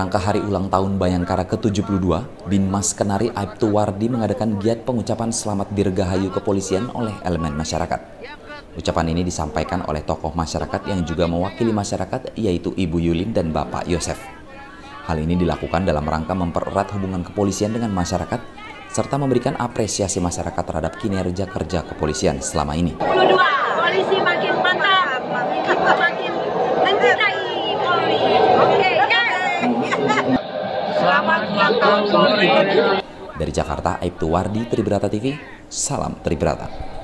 rangka hari ulang tahun Bayangkara ke-72, Binmas Kenari Aibtu Wardi mengadakan giat pengucapan Selamat Dirgahayu Kepolisian oleh elemen masyarakat. Ucapan ini disampaikan oleh tokoh masyarakat yang juga mewakili masyarakat, yaitu Ibu Yulin dan Bapak Yosef. Hal ini dilakukan dalam rangka mempererat hubungan kepolisian dengan masyarakat, serta memberikan apresiasi masyarakat terhadap kinerja kerja kepolisian selama ini. Polisi makin mantap, makin mencintai Polri. Oke, selamat ulang tahun Polri. Dari Jakarta, Aibtu Wardi, Tribrata TV, salam Tribrata.